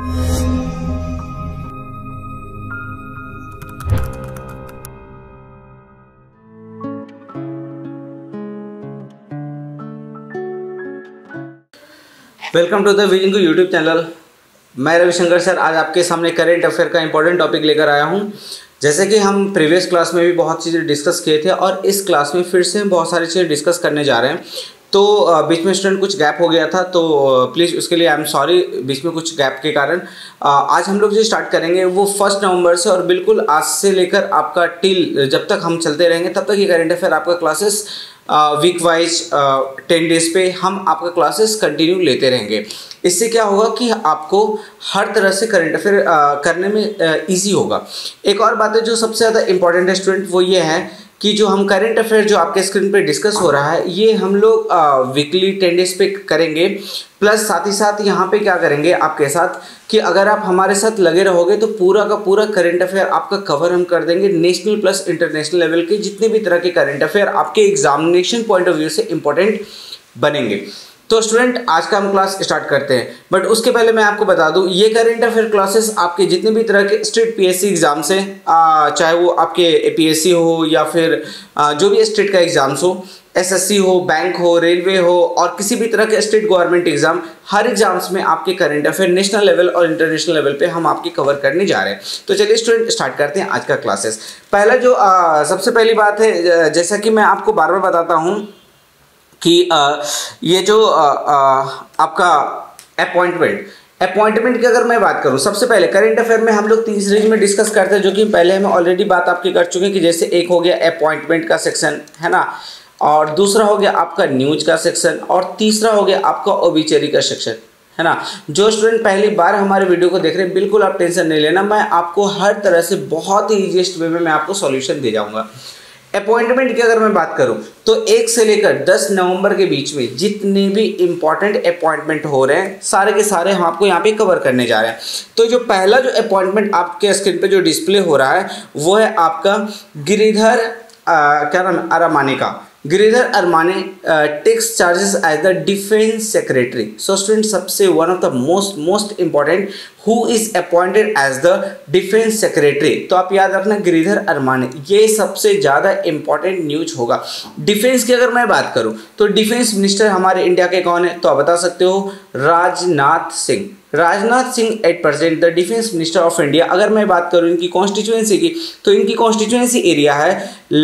Welcome to the vision को YouTube channel. मैं Ravishankar sir आज आपके सामने करेंट अफेयर का इंपॉर्टेंट टॉपिक लेकर आया हूं। जैसे कि हम प्रीवियस क्लास में भी बहुत चीज़ें डिस्कस किए थे और इस क्लास में फिर से हम बहुत सारी चीज़ें डिस्कस करने जा रहे हैं। तो बीच में स्टूडेंट कुछ गैप हो गया था, तो प्लीज़ उसके लिए आई एम सॉरी, बीच में कुछ गैप के कारण। आज हम लोग जो स्टार्ट करेंगे वो 1 नवंबर से, और बिल्कुल आज से लेकर आपका टिल जब तक हम चलते रहेंगे तब तक ये करेंट अफेयर आपका क्लासेस वीक वाइज 10 डेज पे हम आपका क्लासेस कंटिन्यू लेते रहेंगे। इससे क्या होगा कि आपको हर तरह से करंट अफेयर करने में इजी होगा। एक और बात है जो सबसे ज़्यादा इंपॉर्टेंट है स्टूडेंट, वो ये है कि जो हम करंट अफेयर जो आपके स्क्रीन पे डिस्कस हो रहा है ये हम लोग वीकली 10 डेज पे करेंगे। प्लस साथ ही साथ यहाँ पे क्या करेंगे आपके साथ कि अगर आप हमारे साथ लगे रहोगे तो पूरा का पूरा करंट अफेयर आपका कवर हम कर देंगे। नेशनल प्लस इंटरनेशनल लेवल के जितने भी तरह के करंट अफेयर आपके एग्जामिनेशन पॉइंट ऑफ व्यू से इंपॉर्टेंट बनेंगे। तो स्टूडेंट आज का हम क्लास स्टार्ट करते हैं, बट उसके पहले मैं आपको बता दूं ये करंट अफेयर क्लासेस आपके जितने भी तरह के स्टेट पीएससी एग्जाम्स हैं, चाहे वो आपके एपीएससी हो या फिर जो भी स्टेट का एग्जाम्स हो, एसएससी हो, बैंक हो, रेलवे हो और किसी भी तरह के स्टेट गवर्नमेंट एग्जाम, हर एग्जाम्स में आपके करंट अफेयर नेशनल लेवल और इंटरनेशनल लेवल पे हम आपके कवर करने जा रहे हैं। तो चलिए स्टूडेंट स्टार्ट करते हैं आज का क्लासेस। पहला जो सबसे पहली बात है, जैसा कि मैं आपको बार बार बताता हूँ कि ये जो आपका अपॉइंटमेंट की अगर मैं बात करूं, सबसे पहले करंट अफेयर में हम लोग 3 सीरीज में डिस्कस करते हैं, जो कि पहले हम ऑलरेडी बात आपकी कर चुके हैं कि जैसे एक हो गया अपॉइंटमेंट का सेक्शन है ना, और दूसरा हो गया आपका न्यूज का सेक्शन, और तीसरा हो गया आपका ओबिचरी का सेक्शन है ना। जो स्टूडेंट पहली बार हमारे वीडियो को देख रहे हैं बिल्कुल आप टेंशन नहीं लेना, मैं आपको हर तरह से बहुत ही ईजीएस्ट वे में मैं आपको सॉल्यूशन दे जाऊंगा। अपॉइंटमेंट की अगर मैं बात करूं तो 1 से लेकर 10 नवंबर के बीच में जितने भी इंपॉर्टेंट अपॉइंटमेंट हो रहे हैं सारे के सारे हम आपको यहाँ पे कवर करने जा रहे हैं। तो जो पहला जो अपॉइंटमेंट आपके स्क्रीन पे जो डिस्प्ले हो रहा है वो है आपका गिरिधर क्या नाम है, अरामाने का। Giridhar Aramane takes charges as the defence secretary. So student सबसे one of the most important who is appointed as the defence secretary. तो आप याद रखना गिरिधर अरमाने, ये सबसे ज़्यादा इंपॉर्टेंट न्यूज होगा। डिफेंस की अगर मैं बात करूं तो डिफेंस मिनिस्टर हमारे इंडिया के कौन है, तो आप बता सकते हो Rajnath Singh. Rajnath Singh at present the defence minister of India. अगर मैं बात करूं इनकी कॉन्स्टिट्यूएंसी की तो इनकी कॉन्स्टिट्यूएंसी एरिया है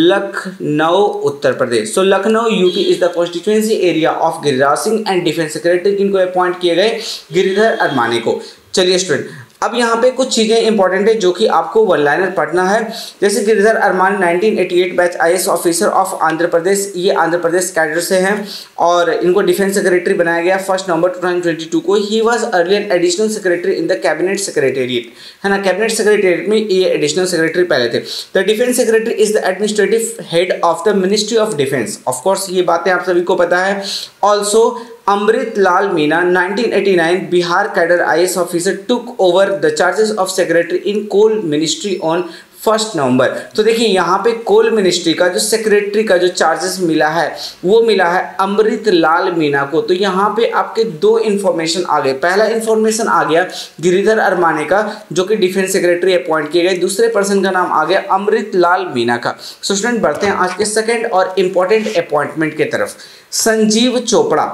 Lucknow Uttar Pradesh. So Lucknow UP is the constituency area of Giriraj Singh and defence secretary जिनको अपॉइंट किए गए गिरिधर अरमाने को। चलिए स्टूडेंट अब यहाँ पे कुछ चीज़ें इंपॉर्टेंट है जो कि आपको वन लाइनर पढ़ना है। जैसे Giridhar Aramane 1988 batch IAS officer of Andhra Pradesh, ये आंध्र प्रदेश कैडर से हैं और इनको डिफेंस सेक्रेटरी बनाया गया 1 नवंबर 2022 को। He was earlier additional secretary in the cabinet secretariat है ना, कैबिनेट सेक्रेटेरिएट में ये एडिशनल सेक्रेटरी पहले थे। The defence secretary is the administrative head of the ministry of defence. Of course ये बातें आप सभी को पता है। Also Amrit Lal Meena 1989 Bihar cadre IAS officer took over the charges of secretary in coal ministry on 1 November. तो देखिए यहाँ पे कोल मिनिस्ट्री का जो सेक्रेटरी का जो चार्जेस मिला है वो मिला है अमृत लाल मीना को। तो यहाँ पे आपके 2 इन्फॉर्मेशन आ गए। पहला इन्फॉर्मेशन आ गया गिरिधर अरमाने का जो कि डिफेंस सेक्रेटरी अपॉइंट किए गए, दूसरे पर्सन का नाम आ गया अमृत लाल मीना का। सो स्टूडेंट बढ़ते हैं आज के सेकेंड और इंपॉर्टेंट अपॉइंटमेंट की तरफ। संजीव चोपड़ा,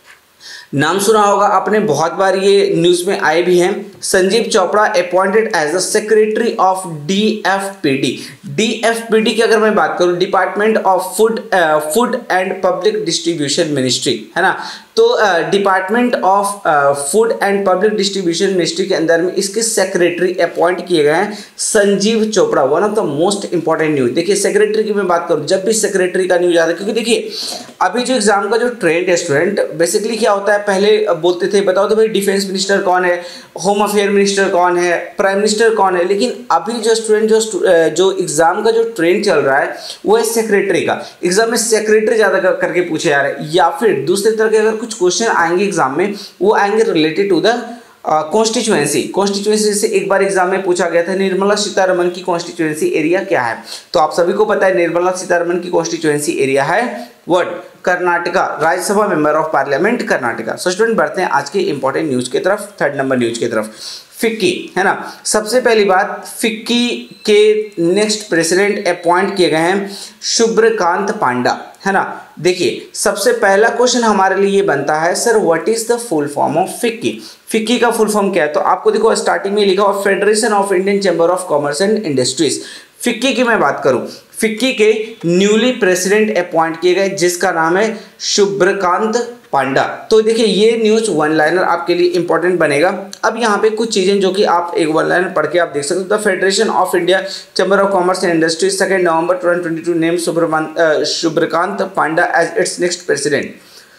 नाम सुना होगा आपने, बहुत बार ये न्यूज़ में आए भी हैं। Sanjeev Chopra appointed as the secretary of DFPD. DFPD की अगर मैं बात करूं department of food and public distribution ministry है ना। तो department of food and public distribution ministry के अंदर में इसके सेक्रेटरी अपॉइंट किए गए हैं Sanjeev Chopra. One of the most important news. देखिए सेक्रेटरी की मैं बात करूं, जब भी सेक्रेटरी का न्यूज आता है, क्योंकि देखिए अभी जो एग्जाम का जो ट्रेंड है स्टूडेंट बेसिकली क्या होता है, पहले बोलते थे बताओ तो भाई डिफेंस मिनिस्टर कौन है, होम अफेयर मिनिस्टर कौन है, प्राइम मिनिस्टर कौन है, लेकिन अभी जो स्टूडेंट जो एग्जाम का जो ट्रेंड चल रहा है वो है सेक्रेटरी का। एग्जाम में सेक्रेटरी ज़्यादा करके पूछे जा रहे हैं, या फिर दूसरे तरह के अगर कुछ क्वेश्चन आएंगे एग्जाम में वो आएंगे रिलेटेड टू द कॉन्स्टिट्यूएंसी से एक बार एग्जाम में पूछा गया था, निर्मला सीतारमण की कॉन्स्टिट्यूएंसी एरिया क्या है? तो आप सभी को पता है निर्मला सीतारमण की कॉन्स्टिट्यूएंसी एरिया है what? Karnataka, Rajya Sabha member of parliament Karnataka. So student बढ़ते हैं आज के इंपॉर्टेंट न्यूज की तरफ, 3rd नंबर न्यूज की तरफ। फिक्की है ना, सबसे पहली बात, फिक्की के नेक्स्ट प्रेसिडेंट अपॉइंट किए गए हैं शुभ्रकांत पांडा, है ना। देखिए सबसे पहला क्वेश्चन हमारे लिए ये बनता है, sir what is the full form of FICCI? FICCI का फुल फॉर्म क्या है? तो आपको देखो स्टार्टिंग में लिखा हुआ federation of Indian chamber of commerce and industries. FICCI की मैं बात करूं, फिक्की के न्यूली प्रेसिडेंट अपॉइंट किए गए जिसका नाम है शुभ्रकांत पांडा। तो देखिए ये न्यूज 1 लाइनर आपके लिए इंपॉर्टेंट बनेगा। अब यहाँ पे कुछ चीजें जो कि आप एक 1 लाइनर पढ़ के आप देख सकते हो। The federation of India chamber of commerce and industries 2 November 2022 name Shubhrakant Panda as its next president.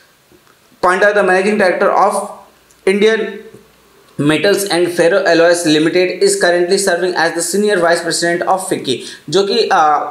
Panda the managing director of Indian metals and ferro alloys limited is currently serving as the senior vice president of FICCI, जो कि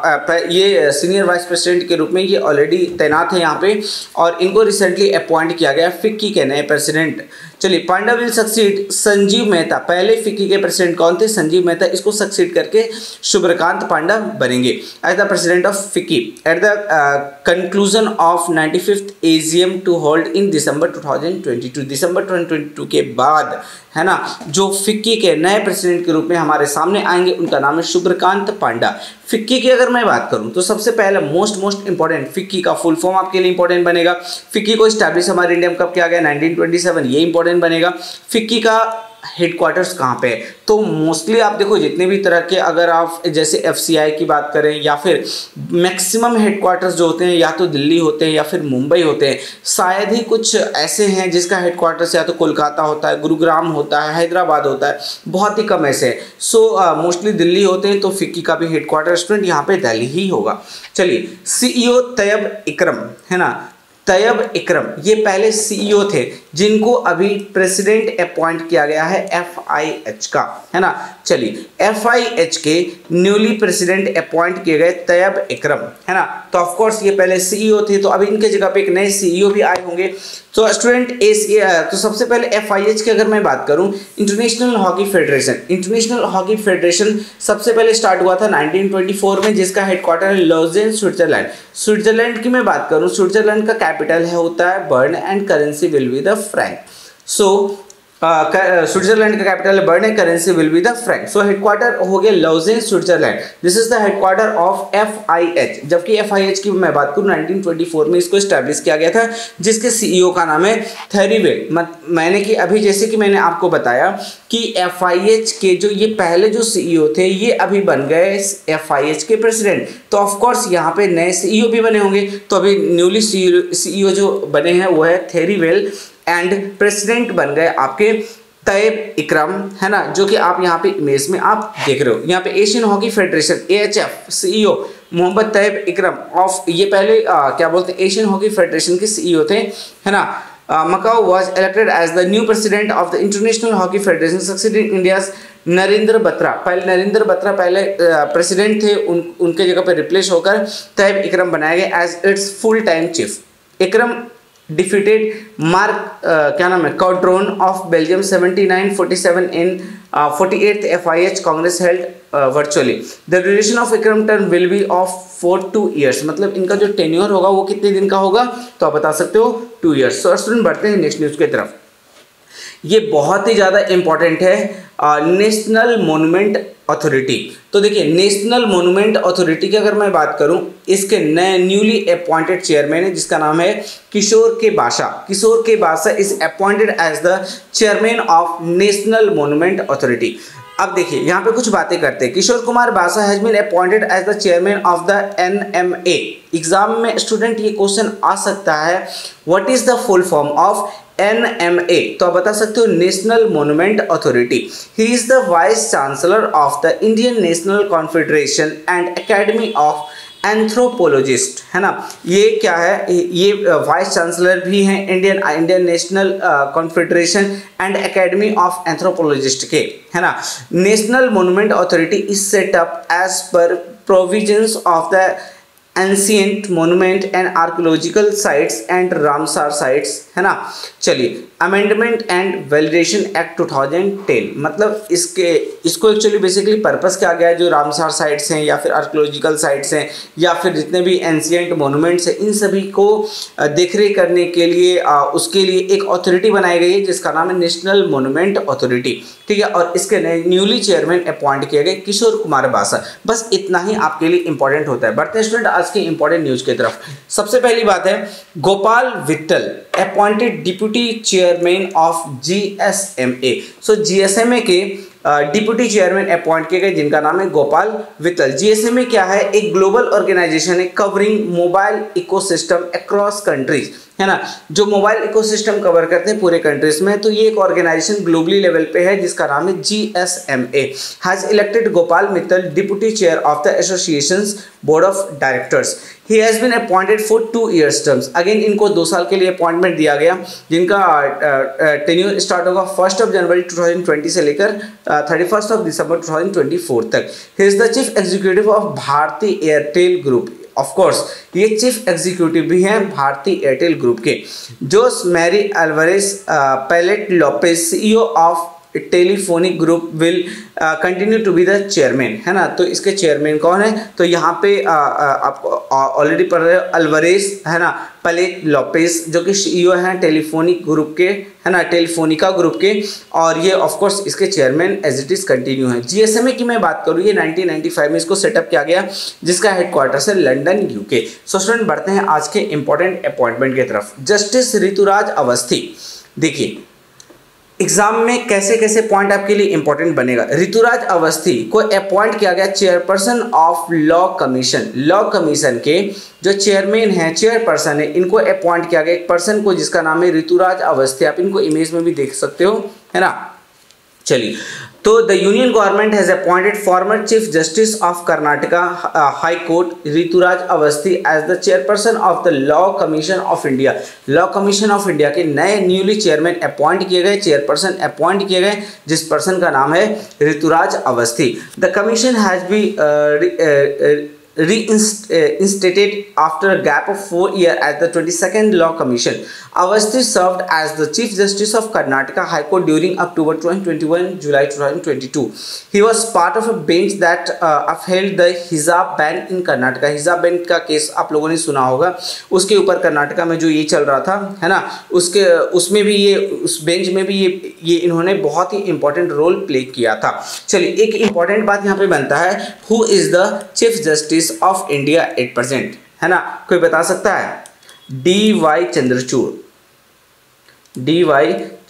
ये senior vice president के रूप में ये already तैनात है यहाँ पे, और इनको रिसेंटली अपॉइंट किया गया फिक्की के नए प्रेसिडेंट। चलिए, पांडा विल सक्सीड संजीव मेहता। पहले फिक्की के प्रेसिडेंट कौन थे? संजीव मेहता। इसको सक्सीड करके शुभ्रकांत पांडा बनेंगे as the president of FICCI at the conclusion of 95th AGM to hold in December 2022। दिसंबर 2022 के बाद, है ना, जो फिक्की के नए प्रेसिडेंट के रूप में हमारे सामने आएंगे उनका नाम है शुभ्रकांत पांडा। फिक्की की अगर मैं बात करूं तो सबसे पहले मोस्ट इंपॉर्टेंट फिक्की का फुल फॉर्म आपके लिए इंपॉर्टेंट बनेगा। फिक्की को एस्टैब्लिश हमारे इंडिया में कब किया गया? 1927, ये इंपॉर्टेंट बनेगा। फिक्की का हेडक्वार्टर्स कहाँ पे है? तो मोस्टली आप देखो जितने भी तरह के, अगर आप जैसे FCI की बात करें या फिर मैक्सिमम हेडक्वार्टर्स जो होते हैं या तो दिल्ली होते हैं या फिर मुंबई होते हैं, शायद ही कुछ ऐसे हैं जिसका हेडक्वार्टर्स या तो कोलकाता होता है, गुरुग्राम होता है, हैदराबाद होता है, बहुत ही कम ऐसे है। सो मोस्टली दिल्ली होते हैं, तो फिक्की का भी हेडक्वार्टर स्टूडेंट यहाँ पे दिल्ली ही होगा। चलिए, CEO तैयब इकरम, है ना, तैयब इकरम ये पहले CEO थे जिनको अभी प्रेसिडेंट अपॉइंट किया गया है FIH का, है ना। चलिए, FIH के न्यूली प्रेसिडेंट अपॉइंट किए गए तैयब इकरम, है ना। तो ऑफ कोर्स ये पहले CEO थे, तो अभी इनके जगह पे एक नए CEO भी आए होंगे। तो स्टूडेंट तो सबसे पहले FIH की अगर मैं बात करूं, international hockey federation. International hockey federation सबसे पहले स्टार्ट हुआ था 1924 में, जिसका हेडक्वार्टर है लॉजेन, स्विट्जरलैंड। स्विट्जरलैंड की मैं बात करूं, स्विट्जरलैंड का कैपिटल है होता है Bern and currency will be the franc. So Switzerland का कैपिटल है Bern and currency will be the franc. So headquarter हो गया Lausanne, Switzerland. This is the headquarter of FIH। जबकि FIH की मैं बात करूं 1924 में इसको एस्टैब्लिश किया गया था, जिसके CEO का नाम है थेरीवेल। मैंने कि अभी जैसे कि मैंने आपको बताया कि FIH के जो ये पहले जो CEO थे ये अभी बन गए FIH के प्रेसिडेंट। तो ऑफकोर्स यहाँ पे नए CEO भी बने होंगे। तो अभी न्यूली CEO जो बने हैं वो है थेरीवेल एंड प्रेसिडेंट बन गए आपके तैयब इकरम, है ना, जो कि आप यहाँ पे इमेज में आप देख रहे हो। यहाँ पे Asian hockey federation AHF CEO Mohammad Tayyab Ikram of, ये पहले क्या बोलते हैं, एशियन हॉकी फेडरेशन के CEO थे, है ना। Macau was elected as the new president of the International Hockey Federation, succeeding India's Narendra Batra. पहले नरेंद्र बत्रा पहले प्रेसिडेंट थे, उनके जगह पे रिप्लेस होकर तैयब इकरम बनाया गया as its full time chief. Ikram defeated Mark क्या नाम है Coudron of Belgium 79-47 in 48th FIH congress held virtually. The duration of Ikram term will be of 4 to 2 years। मतलब इनका जो टेन्योर होगा वो कितने दिन का होगा? तो आप बता सकते हो 2 years। सो स्टूडेंट बढ़ते हैं नेक्स्ट न्यूज की तरफ। ये बहुत ही ज़्यादा इंपॉर्टेंट है, नेशनल मॉन्यूमेंट अथॉरिटी। तो देखिए, नेशनल मॉन्यूमेंट अथॉरिटी की अगर मैं बात करूं, इसके नए न्यूली अपॉइंटेड चेयरमैन है जिसका नाम है किशोर K Basha. Kishore K Basha is appointed as the chairman of national monument authority. अब देखिए यहाँ पे कुछ बातें करते हैं। Kishore Kumar Basa has been appointed as the chairman of the NMA। Exam में स्टूडेंट ये क्वेश्चन आ सकता है, what is the full form of NMA? तो आप बता सकते हो national monument authority. He is the vice chancellor of the Indian national confederation and academy of anthropologist, है ना। ये क्या है? ये वाइस चांसलर भी हैं Indian national confederation and academy of anthropologist के, है ना। National monument authority is set up as per provisions of the ancient monument and archaeological sites and Ramsar sites, है ना। चलिए, अमेंडमेंट एंड वैलिडेशन एक्ट 2010, मतलब इसको एक्चुअली बेसिकली पर्पस क्या गया है, जो रामसार साइट्स हैं या फिर आर्कियोलॉजिकल साइट्स हैं या फिर जितने भी एंशियंट मोनूमेंट्स हैं, इन सभी को देखरेख करने के लिए उसके लिए एक अथॉरिटी बनाई गई है जिसका नाम है नेशनल मोनूमेंट अथॉरिटी, ठीक है। और इसके न्यूली चेयरमैन अपॉइंट किए गए किशोर कुमार बासा। बस इतना ही आपके लिए इंपॉर्टेंट होता है। बढ़ते हैं स्टूडेंट आज के इंपॉर्टेंट न्यूज की तरफ। सबसे पहली बात है, Gopal Vittal appointed deputy chairman of GSMA। So GSMA के डिप्यूटी चेयरमैन अपॉइंट किए गए जिनका नाम है गोपाल विट्ठल। GSMA क्या है? एक ग्लोबल ऑर्गेनाइजेशन है covering mobile ecosystem across countries, है ना, जो मोबाइल इकोसिस्टम कवर करते हैं पूरे कंट्रीज में। तो ये एक ऑर्गेनाइजेशन ग्लोबली लेवल पे है जिसका नाम है GSMA। Has elected Gopal Vittal deputy chair of the associations board of directors. He has been appointed for 2 years terms. Again इनको 2 साल के लिए अपॉइंटमेंट दिया गया, जिनका टेन्योर स्टार्ट होगा 1 जनवरी 2020 से लेकर 31 दिसंबर 2024 तक। He is the chief executive of Bharti Airtel group. Of course ये चीफ एग्जीक्यूटिव भी हैं भारती एयरटेल ग्रुप के। Jose Maria Alvarez Pallete Lopez CEO of Telefonica group will continue to be the chairman, है ना। तो इसके चेयरमैन कौन है? तो यहाँ पे आपको ऑलरेडी पढ़ रहे हो, अल्वारेस, है ना, पैलेट लोपेज जो कि CEO हैं टेलीफोनिक ग्रुप के, है ना, टेलीफोनिका ग्रुप के, और ये ऑफ कोर्स इसके chairman as it is continue है। GSMA की मैं बात करूँ, ये 1995 में इसको सेटअप किया गया जिसका हेडक्वार्टर्स है लंदन UK। सो स्टूडेंट बढ़ते हैं आज के इंपॉर्टेंट अपॉइंटमेंट की तरफ। जस्टिस ऋतुराज अवस्थी, देखिए एग्जाम में कैसे कैसे पॉइंट आपके लिए इंपॉर्टेंट बनेगा। ऋतुराज अवस्थी को अपॉइंट किया गया chairperson of law commission. Law commission के जो चेयरमैन है, चेयरपर्सन है, इनको अपॉइंट किया गया एक पर्सन को जिसका नाम है ऋतुराज अवस्थी। आप इनको इमेज में भी देख सकते हो, है ना। चलिए, तो the union government has appointed former chief justice of Karnataka high court Rituraj Awasthi as the chairperson of the law commission of India. Law commission of India के नए न्यूली चेयरमैन अपॉइंट किए गए, चेयरपर्सन अपॉइंट किए गए, जिस पर्सन का नाम है Rituraj Awasthi. The commission has be reinstated after a gap of 4 years as the 22nd Law Commission. Awasthi served as the Chief Justice of Karnataka High Court during October 2021 July 2022. He was part of a bench that upheld the hijab ban in Karnataka. hijab ban का case आप लोगों ने सुना होगा, उसके ऊपर कर्नाटका में जो ये चल रहा था, है ना, उसमें भी ये, उस बेंच में भी ये इन्होंने बहुत ही इंपॉर्टेंट रोल प्ले किया था। चलिए, एक इंपॉर्टेंट बात यहाँ पे बनता है, who is the chief justice of India at present, है ना, कोई बता सकता है? DY Chandrachud. DY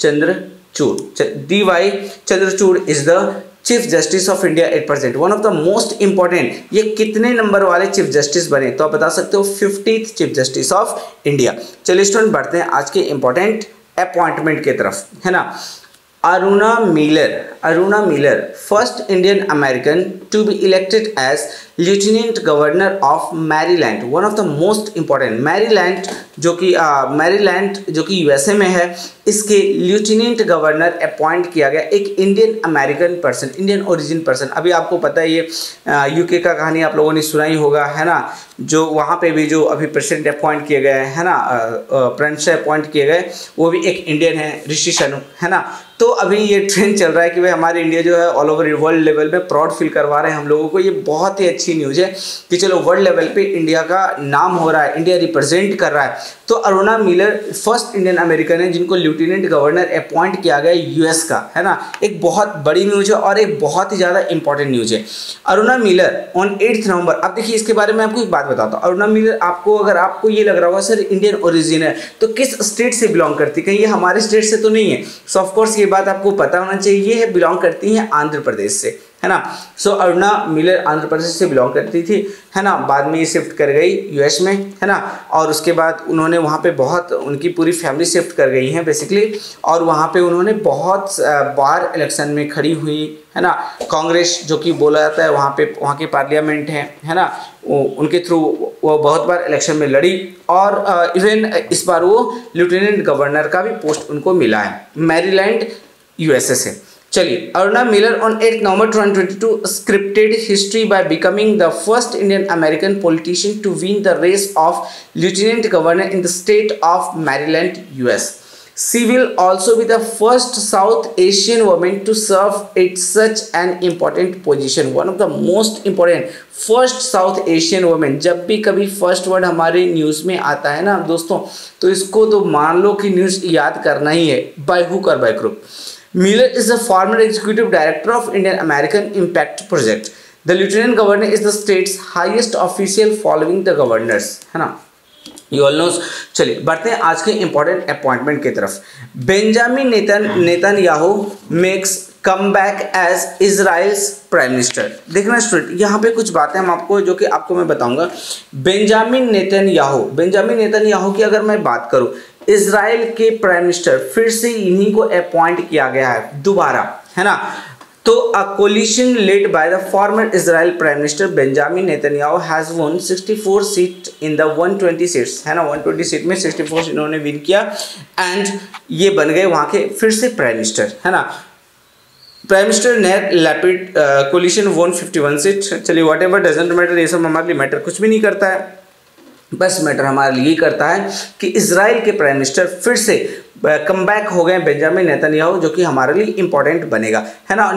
Chandrachud is the chief justice of India at present, one of the most important. ये कितने नंबर वाले चीफ जस्टिस बने? तो आप बता सकते हो 50th chief justice of India. चलिए स्टूडेंट बढ़ते हैं आज के इंपॉर्टेंट अपॉइंटमेंट की तरफ, है ना। Aruna Miller first Indian American to be elected as lieutenant governor of Maryland, one of the most important. Maryland जो कि USA में है, इसके लिeutenant गवर्नर अपॉइंट किया गया एक Indian American person, Indian origin person. अभी आपको पता है ये UK का कहानी आप लोगों ने सुना ही होगा, है ना, जो वहाँ पे भी जो अभी प्रेसिडेंट अपॉइंट किए गए हैं, है ना, प्राइम अपॉइंट किए गए, वो भी एक इंडियन है, ऋषि सनक, है ना। तो अभी ये ट्रेंड चल रहा है कि भाई हमारे इंडिया जो है ऑल ओवर वर्ल्ड लेवल में प्राउड फील करवा रहे हैं हम लोगों को। ये बहुत ही अच्छी न्यूज़ है कि चलो वर्ल्ड लेवल पे इंडिया का नाम हो रहा है, इंडिया रिप्रेजेंट कर रहा है। तो Aruna Miller first Indian American है जिनको लेफ्टिनेंट गवर्नर अपॉइंट किया गया US का, है ना। एक बहुत बड़ी न्यूज़ है और एक बहुत ही ज़्यादा इंपॉर्टेंट न्यूज़ है। अरुणा मिलर ऑन 8 नवंबर, अब देखिए इसके बारे में आपको एक बात बताता हूँ। अरुणा मिलर आपको, अगर आपको ये लग रहा होगा सर इंडियन ओरिजिन है, तो किस स्टेट से बिलोंग करती है? कहीं ये हमारे स्टेट से तो नहीं है। सो ऑफकोर्स ये बात आपको पता होना चाहिए। ये है बिलोंग करती हैं आंध्र प्रदेश से, है ना। सो अरुणा मिलर आंध्र प्रदेश से बिलोंग करती थी, है ना। बाद में ये शिफ्ट कर गई US में, है ना, और उसके बाद उन्होंने वहाँ पे बहुत, उनकी पूरी फैमिली शिफ्ट कर गई है बेसिकली, और वहाँ पे उन्होंने बहुत बार इलेक्शन में खड़ी हुई, है ना। कांग्रेस जो कि बोला जाता है वहाँ पे, वहाँ के पार्लियामेंट है ना, उनके थ्रू वो बहुत बार इलेक्शन में लड़ी, और इवन इस बार वो लेफ्टिनेंट गवर्नर का भी पोस्ट उनको मिला है मैरीलैंड USA से। चलिए, Aruna Miller on 8 November 2022 scripted history by becoming the first Indian American politician to win the race of lieutenant governor in the state of Maryland US। She will also be the first South Asian woman to serve at such an important position. One of the most important first South Asian women. जब भी कभी first word हमारे news में आता है ना दोस्तों, तो इसको तो मान लो कि न्यूज़ याद करना ही है, बाय हुक और by crook. Miller is the former executive director of Indian American Impact Project. The lieutenant governor is the state's highest official following the governors, है ना. You all knows. चलिए बढ़ते हैं आज के इंपॉर्टेंट अपॉइंटमेंट की तरफ. Benjamin Netanyahu makes come back as Israel's prime minister. देखना स्टूडेंट, यहाँ पे कुछ बातें हम आपको जो कि आपको मैं बताऊंगा. बेंजामिन नेतन्याहू की अगर मैं बात करूँ, इजराइल के प्राइम मिनिस्टर, फिर से इन्हीं को अपॉइंट किया गया है दोबारा, है ना. तो a coalition led by the former Israel Prime Minister Benjamin Netanyahu has won 64 seat in the 120 seats, है ना. 120 सीट में 64 इन्होंने विन किया एंड ये बन गए वहाँ के फिर से प्राइम मिनिस्टर, है ना. प्राइम मिनिस्टर नेट लैपिड कोलिशन वोन 51 सीट. चलिए वॉट एवर डजेंट मैटर, ये सब हमारे लिए मैटर कुछ भी नहीं करता है. बस मैटर हमारे लिए करता है कि इजराइल के प्राइम मिनिस्टर फिर से कम बैक हो गए बेंजामिन नेतन्याहू, जो कि हमारे लिए इंपॉर्टेंट बनेगा, है ना.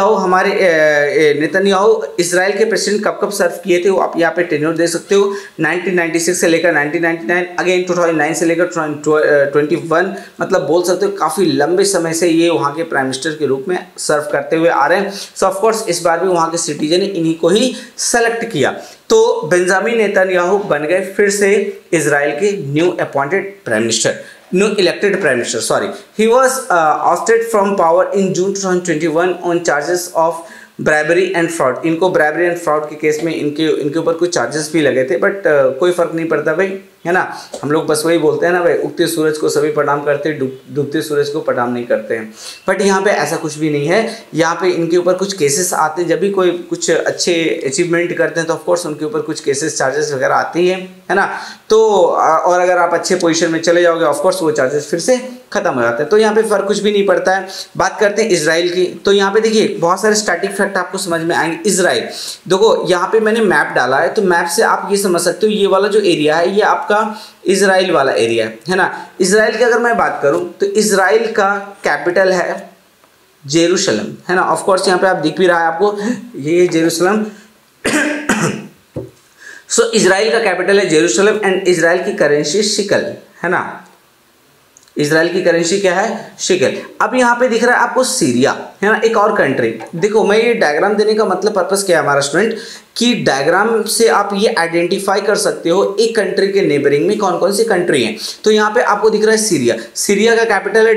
नेतन्याहू इजराइल के प्रेसिडेंट कब कब सर्व किए थे वो आप यहाँ पे टेन्योर दे सकते हो. 1996 से लेकर 1999, अगेन 2009 से लेकर 2021, मतलब बोल सकते हो काफ़ी लंबे समय से ये वहाँ के प्राइम मिनिस्टर के रूप में सर्व करते हुए आ रहे हैं. सो ऑफकोर्स इस बार भी वहाँ के सिटीजन ने इन्हीं को ही सेलेक्ट किया. तो बेंजामिन नेतन्याहू बन गए फिर से इजराइल के new appointed prime minister, new elected prime minister, sorry. He was ousted from power in June 2021 on charges of bribery and fraud. इनको ब्राइबरी एंड फ्रॉड के केस में इनके ऊपर कुछ चार्जेस भी लगे थे, बट कोई फर्क नहीं पड़ता भाई, है ना. हम लोग बस वही बोलते हैं ना भाई, उगते सूरज को सभी प्रणाम करते हैं, डूबते सूरज को प्रणाम नहीं करते हैं. बट यहाँ पे ऐसा कुछ भी नहीं है. यहाँ पे इनके ऊपर कुछ केसेस आते हैं, जब भी कोई कुछ अच्छे अचीवमेंट करते हैं तो ऑफकोर्स उनके ऊपर कुछ केसेस चार्जेस वगैरह आते ही है ना. तो और अगर आप अच्छे पोजीशन में चले जाओगे ऑफकोर्स वो चार्जेस फिर से खत्म हो जाते हैं. तो यहाँ पे फर्क कुछ भी नहीं पड़ता है. बात करते हैं इजराइल की. तो यहाँ पे देखिए बहुत सारे स्टैटिक फैक्ट आपको समझ में आएंगे. इजराइल देखो, यहाँ पे मैंने मैप डाला है, तो मैप से आप ये समझ सकते हो ये वाला जो एरिया है ये आपका इजराइल वाला एरिया है ना. इजराइल की अगर मैं बात करूं तो इजराइल का कैपिटल है जेरूशलम, है ना. ऑफ कोर्स यहाँ पे आप दिख भी रहा है आपको, ये जेरूशलम. सो इजराइल का कैपिटल है जेरूशलम एंड इजराइल की करेंसी शिकल, है ना. इजराइल की करेंसी क्या है? शिकल. अब यहाँ पे दिख रहा है आपको सीरिया, है ना, एक और कंट्री. देखो मैं ये डायग्राम देने का मतलब पर्पस क्या है हमारा स्टूडेंट, कि डायग्राम से आप ये आइडेंटिफाई कर सकते हो एक कंट्री के नेबरिंग में कौन कौन सी कंट्री हैं. तो यहाँ पे आपको दिख रहा है सीरिया. सीरिया का कैपिटल है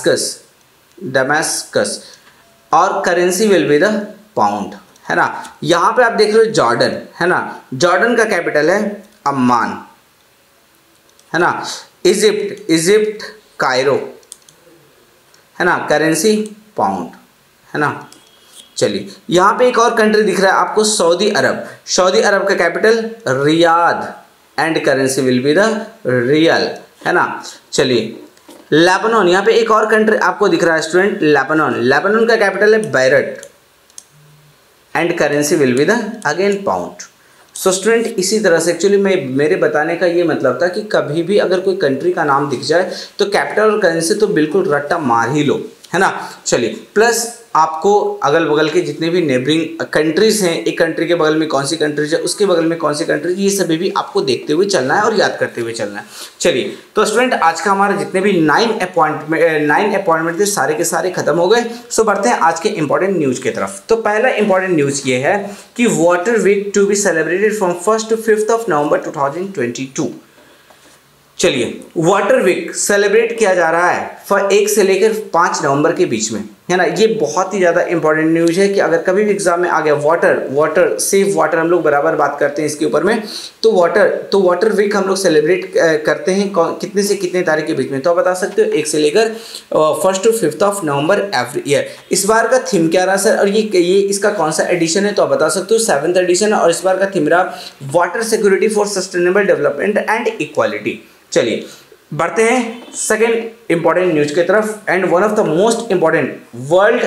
डमास्कस और currency will be the pound, है ना. यहाँ पे आप देख रहे हो जॉर्डन, है ना. जॉर्डन का कैपिटल है अम्मान, है ना. इजिप्ट कायरो, है ना, करेंसी पाउंड, है ना. चलिए यहाँ पे एक और कंट्री दिख रहा है आपको सऊदी अरब. सऊदी अरब का capital Riyadh and currency will be the riyal, है ना. चलिए लेबनान, यहाँ पे एक और कंट्री आपको दिख रहा है स्टूडेंट, लेबनान का कैपिटल है Beirut and currency will be the again pound. So student इसी तरह से एक्चुअली मेरे बताने का ये मतलब था कि कभी भी अगर कोई कंट्री का नाम दिख जाए तो कैपिटल और करेंसी तो बिल्कुल रट्टा मार ही लो, है ना. चलिए प्लस आपको अगल बगल के जितने भी नेबरिंग कंट्रीज हैं, एक कंट्री के बगल में कौन सी कंट्रीज है, उसके बगल में कौन सी कंट्रीज, ये सभी भी आपको देखते हुए चलना है और याद करते हुए चलना है. चलिए तो स्टूडेंट आज का हमारे जितने भी 9 अपॉइंटमेंट थे सारे के सारे खत्म हो गए. सो बढ़ते हैं आज के इंपॉर्टेंट न्यूज की तरफ. तो पहला इंपॉर्टेंट न्यूज ये है कि water week to be celebrated from 1 to 5 November 2022. चलिए वाटर वीक सेलिब्रेट किया जा रहा है 1 से लेकर 5 नवंबर के बीच में, है ना. ये बहुत ही ज़्यादा इंपॉर्टेंट न्यूज़ है कि अगर कभी भी एग्जाम में आ गया वाटर सेफ वाटर, हम लोग बराबर बात करते हैं इसके ऊपर में, तो वाटर वीक हम लोग सेलिब्रेट करते हैं कितने से कितने तारीख के बीच में. तो आप बता सकते हो 1 से लेकर 1 to 5 नवंबर एवरी ईयर. इस बार का थीम क्या रहा सर, और ये इसका कौन सा एडिशन है, तो आप बता सकते हो 7th एडिशन है. और इस बार का थीम रहा water security for sustainable development and equality. चलिए बढ़ते हैं सेकेंड इंपॉर्टेंट न्यूज की तरफ. And one of the most important world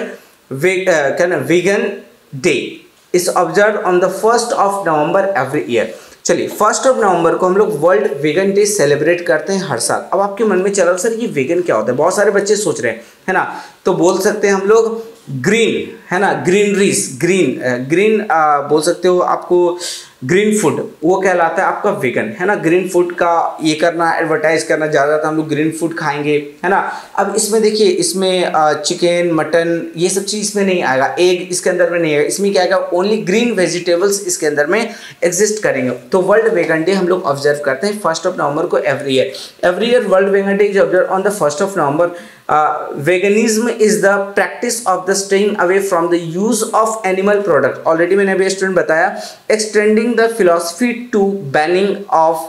vegan day is observe on the 1st of November every year. चलिए 1 नवंबर को हम लोग वर्ल्ड वेगन डे सेलिब्रेट करते हैं हर साल। अब आपके मन में चला सर ये वेगन क्या होता है, बहुत सारे बच्चे सोच रहे हैं, है ना। तो बोल सकते हैं हम लोग ग्रीन, है ना, ग्रीनरीज, ग्रीन बोल सकते हो आपको, ग्रीन फूड वो कहलाता है आपका वेगन, है ना। ग्रीन फूड का ये करना, एडवर्टाइज करना ज़्यादा, हम लोग ग्रीन फूड खाएंगे, है ना। अब इसमें देखिए, इसमें चिकन मटन ये सब चीज़ इसमें नहीं आएगा, एग इसके अंदर में नहीं आएगा, इसमें क्या आएगा, ओनली ग्रीन वेजिटेबल्स इसके अंदर में एग्जिस्ट करेंगे। तो वर्ल्ड वेगन डे हम लोग ऑब्जर्व करते हैं 1 नवंबर को every year world vegan day is observe on the 1 November. Veganism is the practice of the staying away from the use of animal product. Already मैंने अभी स्टूडेंट बताया, extending the philosophy to banning of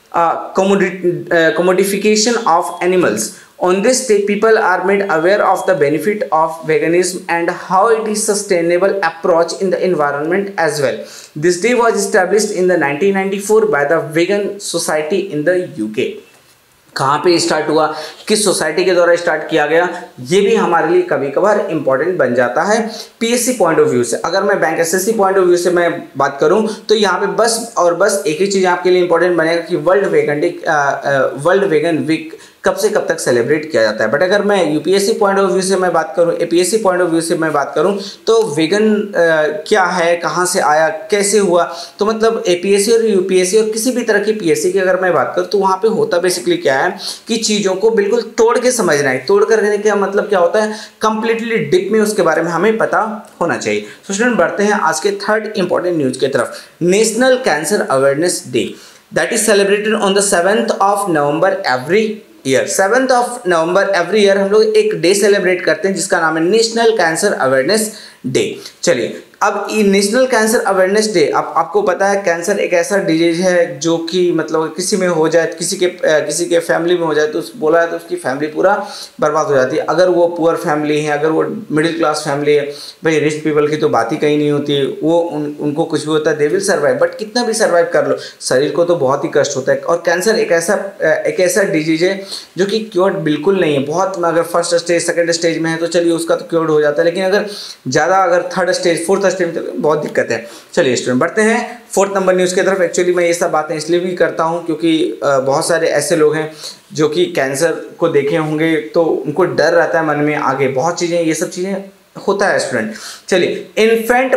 commodification of animals. On this day, people are made aware of the benefit of veganism and how it is sustainable approach in the environment as well. This day was established in the 1994 by the Vegan Society in the UK. कहाँ पे start हुआ, किस society के द्वारा start किया गया, ये भी हमारे लिए कभी कभार इंपॉर्टेंट बन जाता है पीएससी पॉइंट ऑफ व्यू से। अगर मैं bank SSC point of view से मैं बात करूं तो यहाँ पे बस और बस एक ही चीज़ आपके लिए इंपॉर्टेंट बनेगा कि वर्ल्ड वेगन वीक कब से कब तक सेलिब्रेट किया जाता है। बट अगर मैं यूपीएससी पॉइंट ऑफ व्यू से मैं बात करूं, एपीएससी पॉइंट ऑफ व्यू से मैं बात करूं, तो वेगन क्या है, कहां से आया, कैसे हुआ, तो मतलब एपीएससी और यूपीएससी और किसी भी तरह की पीएससी की अगर मैं बात करूं तो वहां पे होता बेसिकली क्या है कि चीज़ों को बिल्कुल तोड़ के समझना है। तोड़ करने का मतलब क्या होता है, कंप्लीटली डिप में उसके बारे में हमें पता होना चाहिए। तो स्टूडेंट बढ़ते हैं आज के थर्ड इंपॉर्टेंट न्यूज की तरफ। National cancer awareness day that is celebrated on the 7th of November every year. 7th of November every year हम लोग एक डे सेलिब्रेट करते हैं जिसका नाम है नेशनल कैंसर अवेयरनेस डे। चलिए, अब ये नेशनल कैंसर अवेयरनेस डे, आपको पता है कैंसर एक ऐसा डिजीज है जो कि मतलब किसी में हो जाए, किसी के फैमिली में हो जाए तो बोला है तो उसकी फैमिली पूरा बर्बाद हो जाती है। अगर वो पुअर फैमिली है, अगर वो मिडिल क्लास फैमिली है, भाई रिच पीपल की तो बात ही कहीं नहीं होती है, वो उनको कुछ भी होता है दे विल सर्वाइव, बट कितना भी सर्वाइव कर लो शरीर को तो बहुत ही कष्ट होता है। और कैंसर एक ऐसा डिजीज है जो कि क्योर्ड बिल्कुल नहीं है। बहुत अगर फर्स्ट स्टेज सेकेंड स्टेज में है तो चलिए उसका तो क्योर्ड हो जाता है, लेकिन अगर ज़्यादा अगर थर्ड स्टेज फोर्थ स्टेज में तो बहुत दिक्कत है। चलिए स्टूडेंट बढ़ते हैं 4th नंबर न्यूज़ की तरफ। एक्चुअली मैं ये सब बातें इसलिए भी करता हूँ क्योंकि बहुत सारे ऐसे लोग हैं जो कि कैंसर को देखे होंगे तो उनको डर रहता है मन में, आगे बहुत चीज़ें ये सब चीज़ें होता है स्टूडेंट। चलिए, इन्फेंट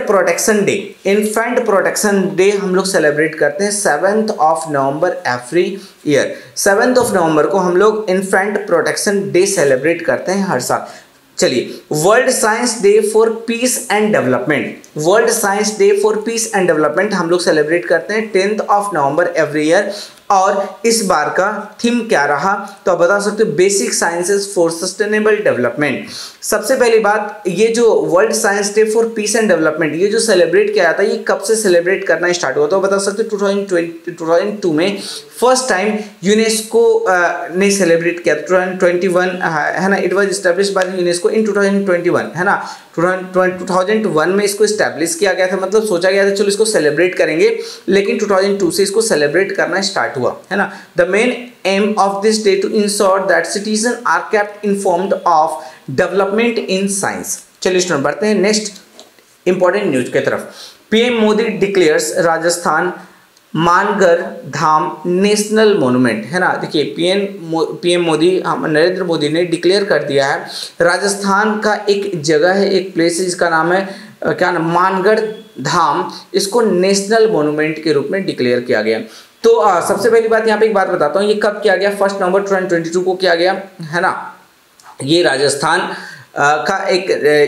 प्रोटेक्शन डे हम लोग सेलिब्रेट करते हैं 7th of November every year. 7th of November को हम लोग इन्फेंट प्रोटेक्शन डे सेलिब्रेट करते हैं हर साल। चलिए, world science day for peace and development, world science day for peace and development हम लोग सेलिब्रेट करते हैं 10th of November every year. और इस बार का थीम क्या रहा तो आप बता सकते हो, basic sciences for sustainable development. सबसे पहली बात, ये जो world science day for peace and development ये जो सेलिब्रेट किया जाता है ये कब से सेलिब्रेट करना स्टार्ट हुआ तो बता सकते हो 2002 में फर्स्ट टाइम यूनेस्को ने सेलिब्रेट किया। 2021 है ना, it was established by UNESCO in 2021, है ना। 2001 में इसको इस्टेब्लिश किया गया था, मतलब सोचा गया था चलो इसको सेलिब्रेट करेंगे, लेकिन 2002 से इसको सेलिब्रेट करना स्टार्ट हुआ, है ना। The main aim of this day to ensure that citizen are kept informed of development in science. चलिए स्टूडेंट बढ़ते हैं नेक्स्ट इंपॉर्टेंट न्यूज की तरफ। PM Modi declares Rajasthan Mangar Dham national monument, है ना। देखिए पीएम मोदी नरेंद्र मोदी ने डिक्लेयर कर दिया है राजस्थान का एक जगह है, एक प्लेस है जिसका नाम है क्या नाम, मानगढ़ धाम, इसको नेशनल मोन्यूमेंट के रूप में डिक्लेयर किया गया। तो सबसे पहली बात यहाँ पे एक बात बताता हूँ, ये कब किया गया, 1 नवंबर 2022 को किया गया, है ना। ये राजस्थान का एक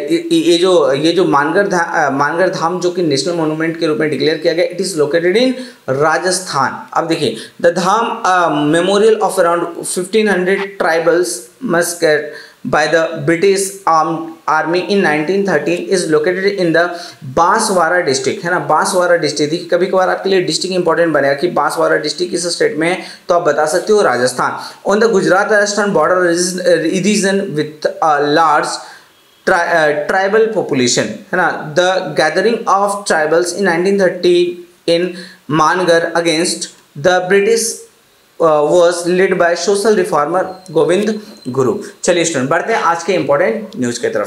ये जो मानगढ़ धाम जो कि नेशनल मोन्यूमेंट के रूप में डिक्लेयर किया गया, it is located in Rajasthan. अब देखिए, the Dham memorial of around 1500 tribals massacred by the British Army in 1913 is located in the Banswara district, है ना। बांसवाड़ा डिस्ट्रिक्ट, देखिए कभी कभार आपके लिए डिस्ट्रिक्ट इंपॉर्टेंट बनेगा कि बांसवाड़ा डिस्ट्रिक्ट किस स्टेट में है तो आप बता सकते हो Rajasthan. On the Gujarat Rajasthan border region with large tribal population, है ना। The gathering of tribals in 1930 in Mangarh against the British was led by social reformer Govind Guru. चलिए स्टूडेंट बढ़ते हैं आज के इंपॉर्टेंट न्यूज की तरफ।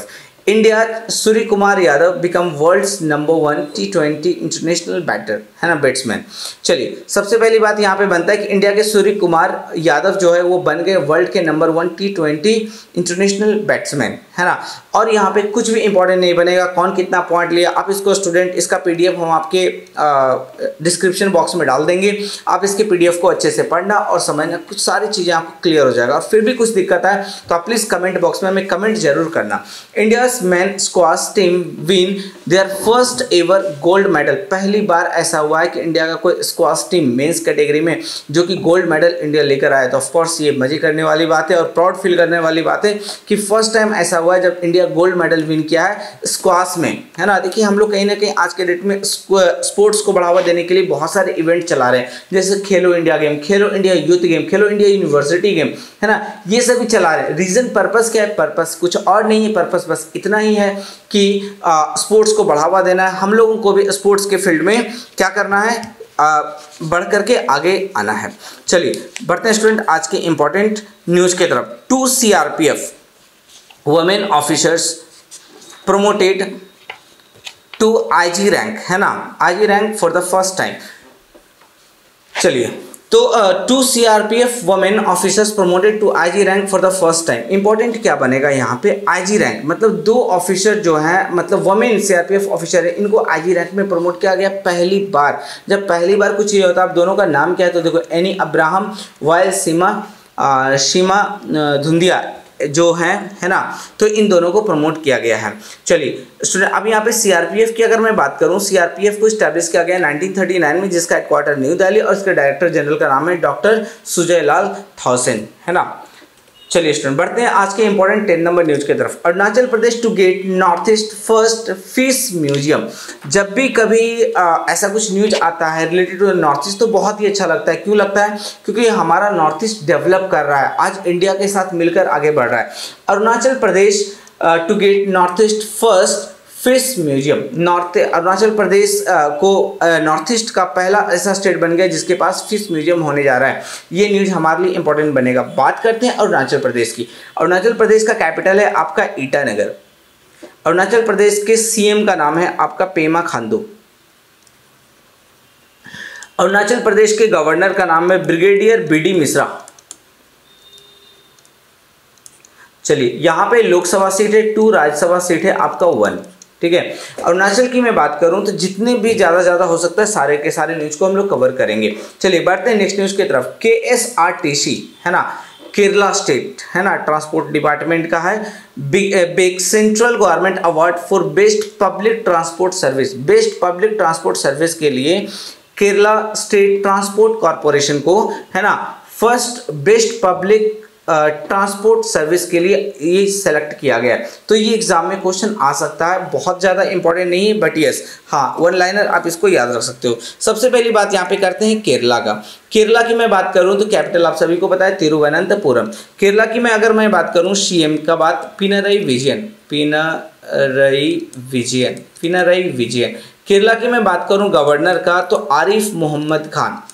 India Surya Kumar Yadav become world's number 1 T20 international batter, है ना, बैट्समैन। चलिए सबसे पहली बात यहाँ पे बनता है कि इंडिया के सूर्य कुमार यादव जो है वो बन गए वर्ल्ड के नंबर 1 T20 इंटरनेशनल बैट्समैन, है ना। और यहाँ पे कुछ भी इंपॉर्टेंट नहीं बनेगा कौन कितना पॉइंट लिया, आप इसको स्टूडेंट इसका पीडीएफ हम आपके डिस्क्रिप्शन बॉक्स में डाल देंगे, आप इसके पीडीएफ को अच्छे से पढ़ना और समझना, कुछ सारी चीज़ें आपको क्लियर हो जाएगा। और फिर भी कुछ दिक्कत है तो आप प्लीज़ कमेंट बॉक्स में हमें कमेंट जरूर करना। India men squash team win their first ever gold medal, पहली बार ऐसा हुआ है कि इंडिया का कोई स्क्वाश टीम मेंस कैटेगरी में जो कि गोल्ड मेडल इंडिया लेकर आया। तो ऑफ कोर्स ये मजे करने वाली बात है और प्राउड फील करने वाली बात है कि फर्स्ट टाइम ऐसा हुआ है जब इंडिया गोल्ड मेडल विन किया है स्क्वाश में, है ना। देखिए हम लोग कहीं ना कहीं आज के डेट में स्पोर्ट्स को बढ़ावा देने के लिए बहुत सारे इवेंट चला रहे हैं, जैसे Khelo India game, Khelo India youth game, Khelo India university game, है ना, ये सभी चला रहे हैं। रीजन पर्पस क्या है? पर्पस कुछ और नहीं है, पर्पस बस इतना ही है कि स्पोर्ट्स को बढ़ावा देना है, हम लोगों को भी स्पोर्ट्स के फील्ड में क्या करना है, बढ़ करके आगे आना है। चलिए बढ़ते हैं स्टूडेंट आज के इंपॉर्टेंट न्यूज़ की तरफ। 2 CRPF women officers promoted to IG rank, है ना, IG rank for the first time. चलिए तो 2 CRPF women officers promoted to IG rank for the first time. Important क्या बनेगा यहाँ पे, IG रैंक मतलब 2 ऑफिसर जो हैं, मतलब वुमेन CRPF ऑफिसर है, इनको IG रैंक में प्रमोट किया गया पहली बार। जब पहली बार कुछ ये होता है, आप दोनों का नाम क्या है तो देखो, एनी अब्राहम वाइल सीमा धुंधिया जो है ना, तो इन दोनों को प्रमोट किया गया है। चलिए स्टूडेंट अब यहाँ पे CRPF की अगर मैं बात करूँ, CRPF को स्टैब्लिश किया गया 1939 में, जिसका हेडक्वार्टर न्यू दिल्ली और इसके डायरेक्टर जनरल का नाम है डॉक्टर सुजय लाल थाउसेन, है ना। चलिए स्टूडेंट बढ़ते हैं आज के इंपॉर्टेंट 10 नंबर न्यूज की तरफ। Arunachal Pradesh to get north east first fish museum. जब भी कभी ऐसा कुछ न्यूज आता है रिलेटेड टू नॉर्थ ईस्ट तो बहुत ही अच्छा लगता है। क्यों लगता है? क्योंकि हमारा नॉर्थ ईस्ट डेवलप कर रहा है, आज इंडिया के साथ मिलकर आगे बढ़ रहा है। Arunachal Pradesh to get north east first fish museum. Arunachal Pradesh को नॉर्थ ईस्ट का पहला ऐसा स्टेट बन गया जिसके पास फिश म्यूजियम होने जा रहा है। ये न्यूज हमारे लिए इंपॉर्टेंट बनेगा। बात करते हैं अरुणाचल प्रदेश की। अरुणाचल प्रदेश का कैपिटल है आपका ईटानगर। अरुणाचल प्रदेश के सीएम का नाम है आपका पेमा खांडू। अरुणाचल प्रदेश के गवर्नर का नाम है ब्रिगेडियर बीडी मिश्रा। चलिए यहाँ पे लोकसभा सीट है 2, राज्यसभा सीट है आपका 1, ठीक है। अरुणाचल की मैं बात करूं तो जितने भी ज़्यादा हो सकता है सारे के सारे न्यूज़ को हम लोग कवर करेंगे। चलिए बढ़ते हैं नेक्स्ट न्यूज़ की तरफ। KSRTC, है ना, केरला स्टेट, है ना, ट्रांसपोर्ट डिपार्टमेंट का है। Big central government award for best public transport service. Best public transport service के लिए केरला स्टेट ट्रांसपोर्ट कॉरपोरेशन को, है ना, first best public transport service के लिए ये सेलेक्ट किया गया। तो ये एग्जाम में क्वेश्चन आ सकता है, बहुत ज़्यादा इंपॉर्टेंट नहीं है बट यस हाँ, 1 लाइनर आप इसको याद रख सकते हो। सबसे पहली बात यहाँ पे करते हैं केरला का। केरला की मैं बात करूँ तो कैपिटल आप सभी को पता है तिरुवनंतपुरम। केरला की मैं अगर मैं बात करूँ सीएम का बात पिनरई विजयन। केरला की मैं बात करूँ गवर्नर का तो Arif Mohammad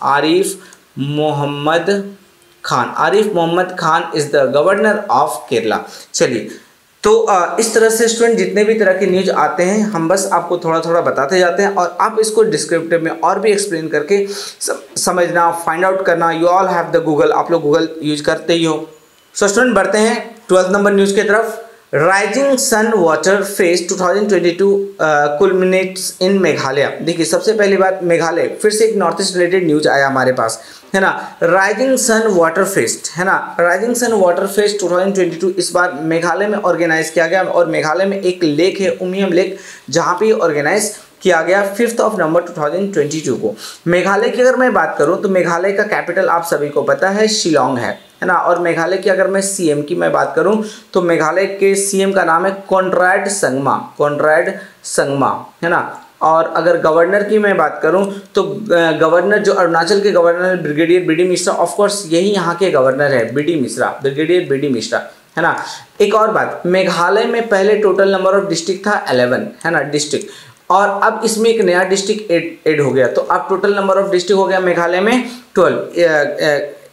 Khan is the governor of Kerala. चलिए तो इस तरह से स्टूडेंट जितने भी तरह के न्यूज आते हैं हम बस आपको थोड़ा बताते जाते हैं और आप इसको डिस्क्रिप्टिव में और भी एक्सप्लेन करके समझना, फाइंड आउट करना। You all have the Google, आप लोग गूगल यूज करते ही हो। सो स्टूडेंट बढ़ते हैं 12 नंबर न्यूज़ की तरफ। Rising sun water fest 2022 culminates in Meghalaya. देखिए सबसे पहली बात, मेघालय फिर से एक नॉर्थ ईस्ट रिलेटेड न्यूज आया हमारे पास, है ना। राइजिंग सन वाटर फेस्ट, है ना, राइजिंग सन वाटर फेस्ट 2022 इस बार मेघालय में ऑर्गेनाइज किया गया और मेघालय में एक लेक है उमियम लेक, जहाँ पे ऑर्गेनाइज किया गया 5 नवंबर 2022 को। मेघालय की अगर मैं बात करूं तो मेघालय का कैपिटल आप सभी को पता है शिलोंग है ना। और मेघालय की अगर मैं सीएम की मैं बात करूं तो मेघालय के सीएम का नाम है कॉनराड संगमा, है ना। और अगर गवर्नर की मैं बात करूं तो गवर्नर जो अरुणाचल के गवर्नर है brigadier BD Mishra, of course यही यहाँ के गवर्नर है ब्रिगेडियर बीडी मिश्रा, है ना। एक और बात, मेघालय में पहले टोटल नंबर ऑफ डिस्ट्रिक्ट था 11, है ना, डिस्ट्रिक्ट, और अब इसमें एक नया डिस्ट्रिक्ट ऐड हो गया, तो अब टोटल नंबर ऑफ डिस्ट्रिक्ट हो गया मेघालय में 12।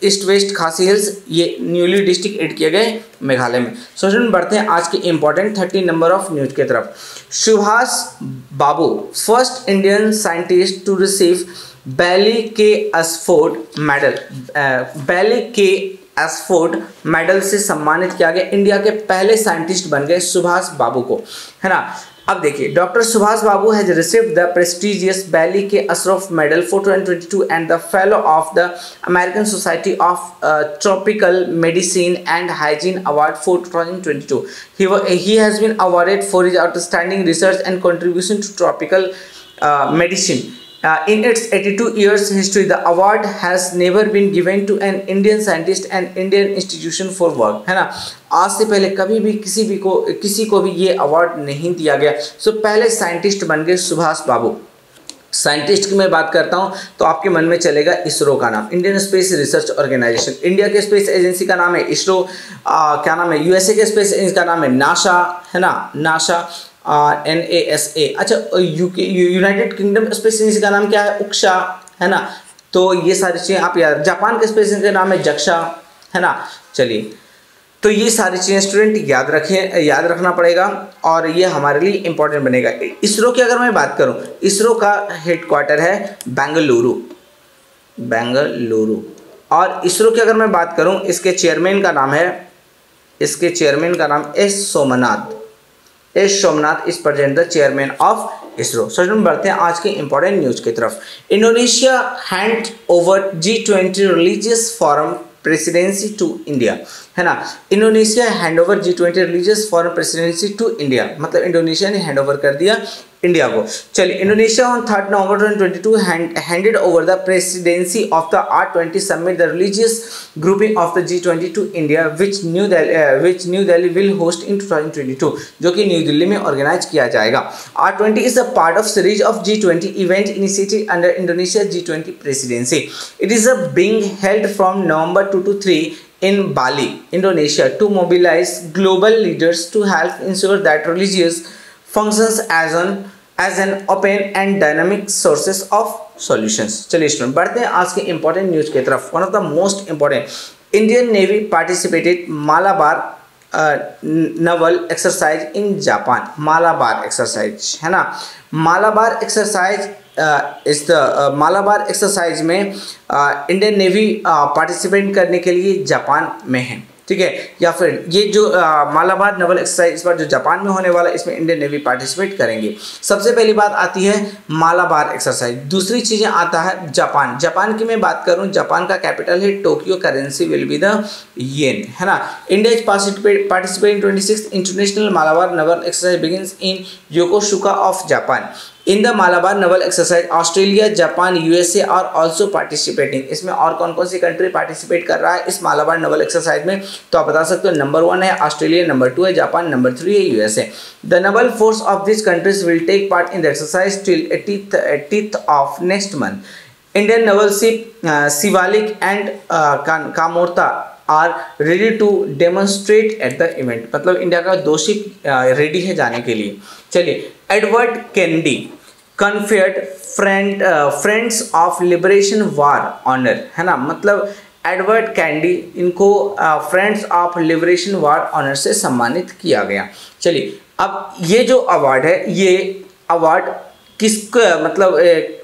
ईस्ट वेस्ट खासी हिल्स, ये न्यूली डिस्ट्रिक्ट एड किए गए मेघालय में। सो स्टूडेंट बढ़ते हैं आज के इंपॉर्टेंट 13 नंबर ऑफ न्यूज की तरफ। Subhash Babu first Indian scientist to receive Bailey K Ashford medal, belly K Ashford medal से सम्मानित किया गया। इंडिया के पहले साइंटिस्ट बन गए सुभाष बाबू को, है ना। अब देखिए, doctor Subhash Babu has received the prestigious Bailey K Ashford medal for 2022 and the fellow of the American society of tropical medicine and hygiene award for 2022। He has been awarded for his outstanding research and contribution to tropical medicine. In its 82 years history, the award has never been given to an Indian scientist and Indian institution for work, है ना। आज से पहले कभी भी किसी को भी ये अवार्ड नहीं दिया गया। सो पहले साइंटिस्ट बन गए सुभाष बाबू। साइंटिस्ट की मैं बात करता हूं तो आपके मन में चलेगा इसरो का नाम, Indian space research organisation. India के स्पेस एजेंसी का नाम है इसरो। क्या नाम है? यूएसए के स्पेस एजेंसी का नाम है नासा, है ना, नासा, NASA। अच्छा, UK United Kingdom space agency का नाम क्या है? उक्सा, है ना। तो ये सारी चीज़ें आप याद, जापान के स्पेस एजेंसी का नाम है जक्सा, है ना। चलिए, तो ये सारी चीज़ें स्टूडेंट याद रखें, याद रखना पड़ेगा और ये हमारे लिए इंपॉर्टेंट बनेगा। इसरो की अगर मैं बात करूं, इसरो का हेडक्वार्टर है बेंगलुरु, और इसरो की अगर मैं बात करूं, इसके चेयरमैन का नाम S Somnath is present the chairman of ISRO. So बढ़ते हैं आज के इंपॉर्टेंट न्यूज की तरफ। Indonesia hand over G20 religious forum presidency to India, है ना। Indonesia hand over G20 religious forum presidency to India, मतलब इंडोनेशिया ने हैंड ओवर कर दिया इंडिया को। चलिए, Indonesia on 3 November 2022 handed over the presidency of the R20 summit the religious grouping of the G20 to India which New Delhi will host in 2022, जो कि new Delhi में organise किया जाएगा। R20 is a part of series of G20 event initiated under Indonesia G20 presidency. It is being held from November 2 to 3 in Bali, Indonesia, to mobilize global leaders to help ensure that religious functions as an open and dynamic sources of solutions। चलिए student बढ़ते हैं आज के important news की तरफ। One of the most important, Indian navy participated Malabar naval exercise in Japan. Malabar exercise, है ना। Malabar exercise Malabar exercise में इंडियन नेवी पार्टिसिपेट करने के लिए जापान में है, ठीक है। या फिर ये जो मालाबार नवल एक्सरसाइज इस बार जो जापान में होने वाला है, इसमें इंडियन नेवी पार्टिसिपेट करेंगे। सबसे पहली बात आती है मालाबार एक्सरसाइज। दूसरी चीज़ें आता है जापान। जापान की मैं बात करूं, जापान का कैपिटल है Tokyo, currency will be the yen, है ना। India is participate in 26th international Malabar naval exercise begins in Yokosuka of Japan. In the Malabar naval exercise Australia, Japan, USA are also participating. इसमें और कौन कौन सी country participate कर रहा है इस मालाबार नवल एक्सरसाइज में? तो आप बता सकते हो, नंबर 1 है ऑस्ट्रेलिया, नंबर 2 है जापान, नंबर 3 है USA. The naval force of this countries will take part in the exercise till 18th of next month. Indian naval ship Shivalik and Kamorta are ready to demonstrate at the event, मतलब India का 2 ship ready है जाने के लिए। चलिए, Edward Kennedy conferred friends of liberation war honour, है ना। मतलब एडवर्ड कैनेडी, इनको friends of liberation war honour से सम्मानित किया गया। चलिए, अब ये जो अवार्ड है, ये अवार्ड किसको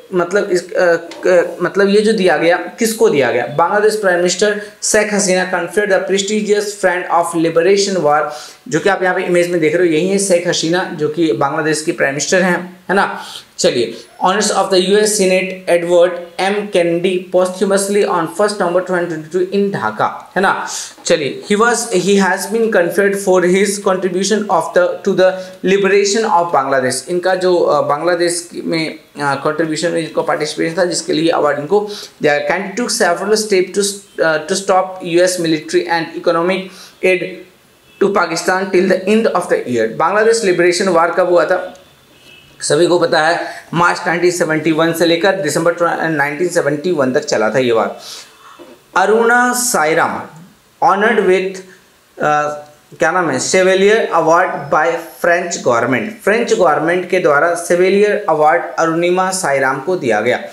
मतलब ये जो दिया गया, किसको दिया गया? Bangladesh prime minister Sheikh Hasina conferred the prestigious friend of liberation war, जो कि आप यहाँ पे इमेज में देख रहे हो, यही है शेख हसीना, जो कि बांग्लादेश की प्राइम मिनिस्टर हैं, है ना। चलिए, honours of the US senate Edward M Kennedy posthumously on 1 November 2022 in Dhaka, है ना। चलिए, he has been conferred for his contribution to the liberation of Bangladesh. इनका जो बांग्लादेश में कंट्रीब्यूशन में इनको पार्टिसिपेशन था, जिसके लिए अवार्ड इनको दिया। Kennedy took several step to stop US military and economic aid to Pakistan till the end of the year. Bangladesh liberation war कब हुआ था? सभी को पता है, मार्च 1971 से लेकर दिसंबर 1971 तक चला था ये war. Aruna Sairam honoured with क्या नाम है, Chevalier award by French government. French government के द्वारा सेवेलियर अवार्ड अरुणिमा साईराम को दिया गया।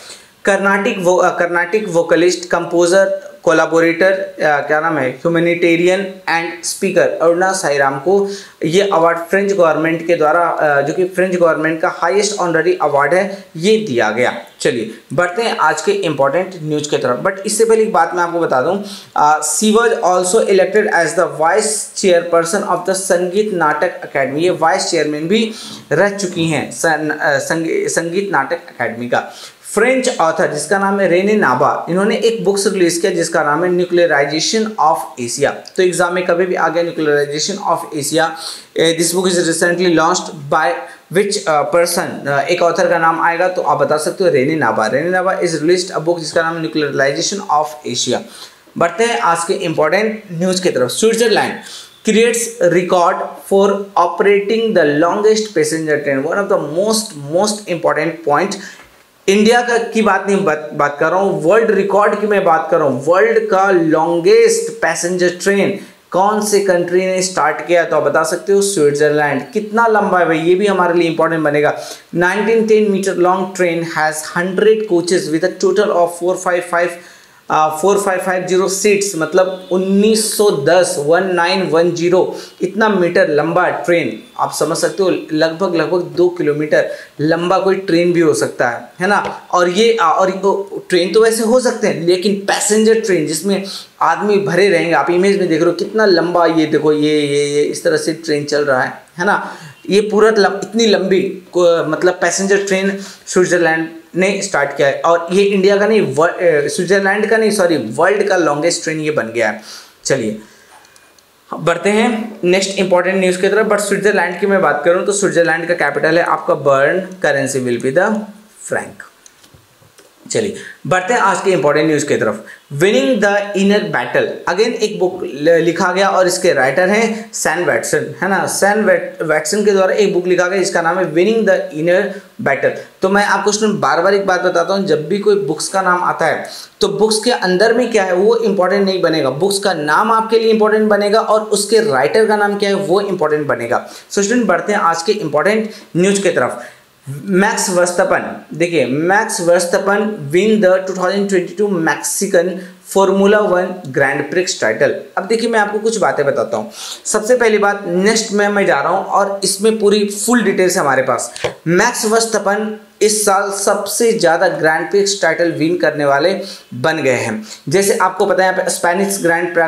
कर्नाटिक वोकलिस्ट, कंपोजर, कोलाबोरेटर, क्या नाम है, humanitarian and speaker Aruna Sairam को ये अवार्ड फ्रेंच गवर्नमेंट के द्वारा, जो कि फ्रेंच गवर्नमेंट का हाईएस्ट ऑनररी अवार्ड है, ये दिया गया। चलिए बढ़ते हैं आज के इंपॉर्टेंट न्यूज की तरफ। बट इससे पहले एक बात मैं आपको बता दूं, she was also elected as the vice chairperson of the Sangeet Natak academy. ये वाइस चेयरमैन भी रह चुकी हैं संगीत नाटक अकेडमी का। फ्रेंच ऑथर जिसका नाम है रेने नाबा, इन्होंने एक बुक्स रिलीज किया जिसका नाम है न्यूक्लियराइजेशन ऑफ एशिया। तो एग्जाम में कभी भी आ गया nuclearisation of Asia. This book is recently launched by which person, एक ऑथर का नाम आएगा तो आप बता सकते हो Renee Naba. Renee Naba is released a book जिसका नाम है न्यूक्लियराइजेशन ऑफ एशिया। बढ़ते हैं आज के इंपॉर्टेंट न्यूज की तरफ। Switzerland creates record for operating the longest passenger train, one of the most important point। India का की बात नहीं बात कर रहा हूँ, वर्ल्ड रिकॉर्ड की मैं बात कर रहा हूँ। वर्ल्ड का लॉन्गेस्ट पैसेंजर ट्रेन कौन से कंट्री ने स्टार्ट किया, तो आप बता सकते हो स्विट्जरलैंड। कितना लंबा है भाई, ये भी हमारे लिए इंपॉर्टेंट बनेगा। 1910 metre long train has 100 coaches with a total of 4550 seats, मतलब 1910 इतना मीटर लंबा ट्रेन। आप समझ सकते हो लगभग 2 किलोमीटर लंबा कोई ट्रेन भी हो सकता है ना। और ट्रेन तो वैसे हो सकते हैं, लेकिन पैसेंजर ट्रेन जिसमें आदमी भरे रहेंगे, आप इमेज में देख रहे हो कितना लंबा, ये देखो ये इस तरह से ट्रेन चल रहा है ना। ये पूरा इतनी लंबी मतलब पैसेंजर ट्रेन स्विट्जरलैंड ने स्टार्ट किया है। और ये इंडिया का नहीं, स्विट्जरलैंड का नहीं, सॉरी, वर्ल्ड का लॉन्गेस्ट ट्रेन ये बन गया है। चलिए बढ़ते हैं नेक्स्ट इंपॉर्टेंट न्यूज़ की तरफ। बट स्विट्जरलैंड की मैं बात करूं तो स्विट्जरलैंड का कैपिटल है आपका Bern, currency will be the franc. चलिए बढ़ते हैं आज के इंपॉर्टेंट न्यूज की तरफ। Winning the inner battle, again एक बुक लिखा गया और इसके राइटर हैं सैम वैटसन, है ना। सैम वैटसन के द्वारा एक बुक लिखा गया जिसका नाम है विनिंग द इनर बैटल। तो मैं आपको स्टूडेंट बार बार एक बात बताता हूँ, जब भी कोई बुक्स का नाम आता है तो बुक्स के अंदर में क्या है वो इंपॉर्टेंट नहीं बनेगा, बुक्स का नाम आपके लिए इंपॉर्टेंट बनेगा और उसके राइटर का नाम क्या है वो इंपॉर्टेंट बनेगा। सो स्टूडेंट बढ़ते हैं आज के इंपॉर्टेंट न्यूज की तरफ। मैक्स वर्स्टैपन, देखिए Max Verstappen win the 2022 Mexican formula 1 grand prix title. अब देखिए मैं आपको कुछ बातें बताता हूँ। सबसे पहली बात, नेक्स्ट में मैं जा रहा हूँ और इसमें पूरी फुल डिटेल्स है हमारे पास। मैक्स वर्स्टैपन इस साल सबसे ज़्यादा ग्रैंड प्रिक्स टाइटल विन करने वाले बन गए हैं। जैसे आपको पता है यहाँ पे Spanish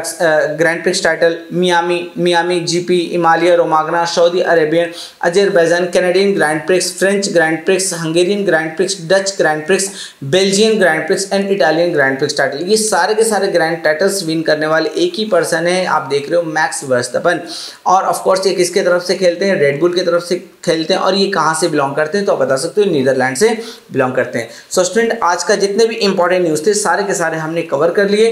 grand prix title, Miami GP, Emilia Romagna, Saudi Arabian, Azerbaijan, Canadian grand prix, French grand prix, Hungarian grand prix, Dutch grand prix, Belgian grand prix and Italian grand prix title. ये सारे के सारे grand titles win करने वाले एक ही person है, आप देख रहे हो मैक्स वर्स्टैपन। और ऑफकोर्स ये किसके तरफ से खेलते हैं, रेड बुल की तरफ से खेलते हैं। और ये कहाँ से बिलोंग करते हैं, तो आप बता सकते हो नीदरलैंड से बिलोंग करते हैं। सो स्टूडेंट आज का जितने भी इंपॉर्टेंट न्यूज़ थे सारे के सारे हमने कवर कर लिए।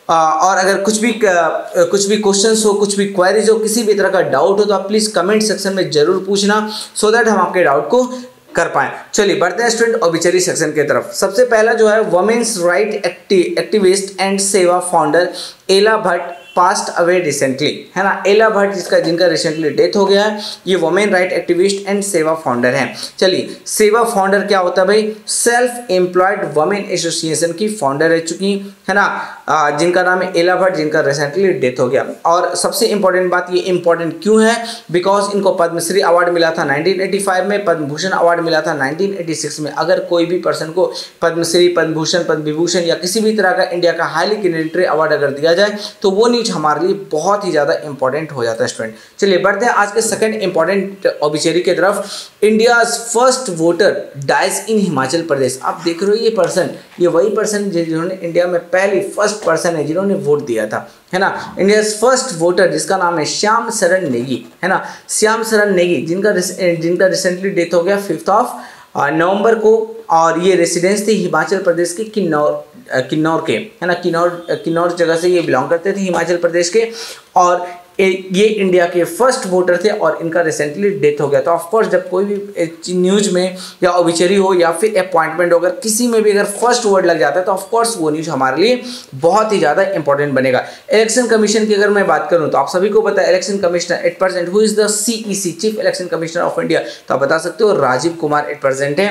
और अगर कुछ भी क्वेश्चंस हो, कुछ भी क्वेरीज हो, किसी भी तरह का डाउट हो तो आप प्लीज़ कमेंट सेक्शन में जरूर पूछना, सो दैट हम आपके डाउट को कर पाएं। चलिए बढ़ते हैं स्टूडेंट ऑबिचरी सेक्शन की तरफ। सबसे पहला जो है वुमेन्स राइट एक्टिविस्ट एंड सेवा founder Ela Bhatt passed away recently, है ना। एला भट्ट जिनका रिसेंटली डेथ हो गया है, ये वुमेन राइट एक्टिविस्ट एंड सेवा फाउंडर हैं। चलिए सेवा फाउंडर क्या होता है भाई, सेल्फ एम्प्लॉयड वुमेन एसोसिएशन की फाउंडर रह चुकी है ना, जिनका नाम है एला भट्ट, जिनका रिसेंटली डेथ हो गया। और सबसे इंपॉर्टेंट बात, ये इंपॉर्टेंट क्यों है, बिकॉज इनको पद्मश्री अवार्ड मिला था 1985 में, पद्म भूषण अवार्ड मिला था 1986 में। अगर कोई भी पर्सन को पद्मश्री, पद्म भूषण, पद्म विभूषण या किसी भी तरह का इंडिया का हाईली कैंडिडेटरी अवार्ड अगर दिया जाए तो वो न्यूज हमारे लिए बहुत ही ज्यादा इंपॉर्टेंट हो जाता है स्टूडेंट। चलिए बढ़ते हैं आज के सेकंड इंपॉर्टेंट ऑबिचरी की तरफ। India's first voter dies in Himachal Pradesh. आप देख रहे हो ये पर्सन, ये वही पर्सन जिन्होंने इंडिया में पहली फर्स्ट पर्सन है जिन्होंने वोट दिया था, है ना। इंडियाज फर्स्ट वोटर जिसका नाम है श्याम शरण नेगी, है ना, श्याम शरण नेगी, जिनका रिसेंटली डेथ हो गया 5 नवंबर को। और ये रेसिडेंस थी हिमाचल प्रदेश के किन्नौर के, है ना, किन्नौर जगह से ये बिलोंग करते थे हिमाचल प्रदेश के। और ये इंडिया के फर्स्ट वोटर थे और इनका रिसेंटली डेथ हो गया। तो ऑफकोर्स जब कोई भी न्यूज़ में या ऑबिचरी हो या फिर अपॉइंटमेंट हो, अगर किसी में भी अगर फर्स्ट वर्ड लग जाता है तो ऑफकोर्स वो न्यूज़ हमारे लिए बहुत ही ज़्यादा इंपॉर्टेंट बनेगा। इलेक्शन कमीशन की अगर मैं बात करूँ तो आप सभी को पता है election commissioner at present who is the CEC, chief election commissioner of India, तो आप बता सकते हो राजीव कुमार एट प्रेजेंट है।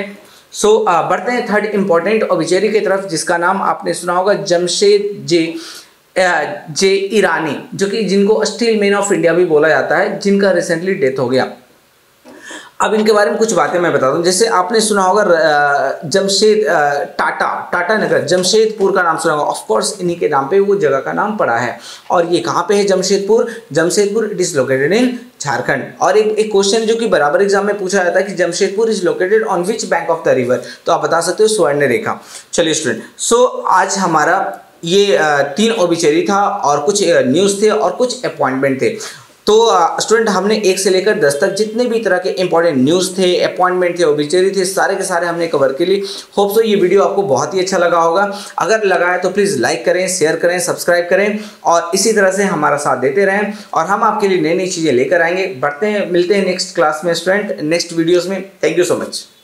बढ़ते हैं थर्ड इंपॉर्टेंट ऑब्ituary की तरफ, जिसका नाम आपने सुना होगा जमशेद जे ईरानी, जो कि जिनको स्टील मैन ऑफ इंडिया भी बोला जाता है, जिनका रिसेंटली डेथ हो गया। अब इनके बारे में कुछ बातें मैं बताता हूँ। जैसे आपने सुना होगा जमशेद टाटा नगर, जमशेदपुर का नाम सुना होगा। ऑफ कोर्स इन्हीं के नाम पे वो जगह का नाम पड़ा है। और ये कहाँ पे है Jamshedpur? Jamshedpur it is located in Jharkhand. और एक क्वेश्चन जो कि बराबर एग्जाम में पूछा जाता है कि Jamshedpur is located on which bank of the river, तो आप बता सकते हो स्वर्ण रेखा। चलिए स्टूडेंट, आज हमारा ये 3 ऑब्ituary था और कुछ न्यूज़ थे और कुछ अपॉइंटमेंट थे। तो स्टूडेंट हमने 1 से लेकर 10 तक जितने भी तरह के इंपॉर्टेंट न्यूज़ थे, अपॉइंटमेंट थे, ऑब्ituary थे, सारे के सारे हमने कवर के लिए। होप सो ये वीडियो आपको बहुत ही अच्छा लगा होगा। अगर लगा है तो प्लीज़ लाइक करें, शेयर करें, सब्सक्राइब करें और इसी तरह से हमारा साथ देते रहें और हम आपके लिए नई नई चीज़ें लेकर आएंगे। बढ़ते हैं, मिलते हैं नेक्स्ट क्लास में स्टूडेंट, नेक्स्ट वीडियोज़ में। Thank you so much.